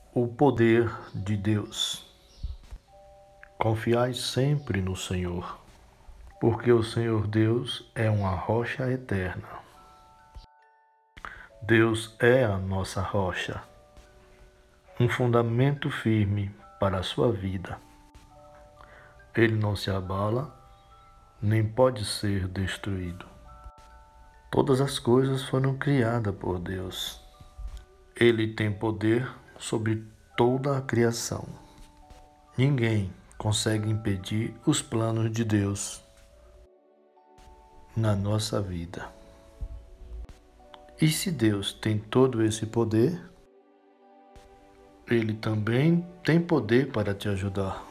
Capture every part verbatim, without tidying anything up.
O poder de Deus. Confiai sempre no Senhor, porque o Senhor Deus é uma rocha eterna. Deus é a nossa rocha, um fundamento firme para a sua vida. Ele não se abala, nem pode ser destruído. Todas as coisas foram criadas por Deus. Ele tem poder sobre toda a criação. Ninguém consegue impedir os planos de Deus na nossa vida. E se Deus tem todo esse poder, Ele também tem poder para te ajudar.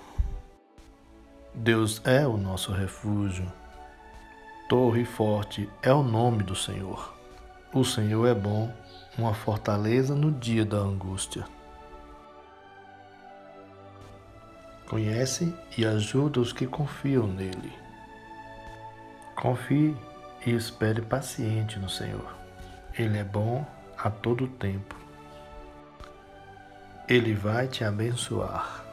Deus é o nosso refúgio. Torre forte é o nome do Senhor. O Senhor é bom, uma fortaleza no dia da angústia. Conhece e ajuda os que confiam nele. Confie e espere paciente no Senhor. Ele é bom a todo tempo. Ele vai te abençoar.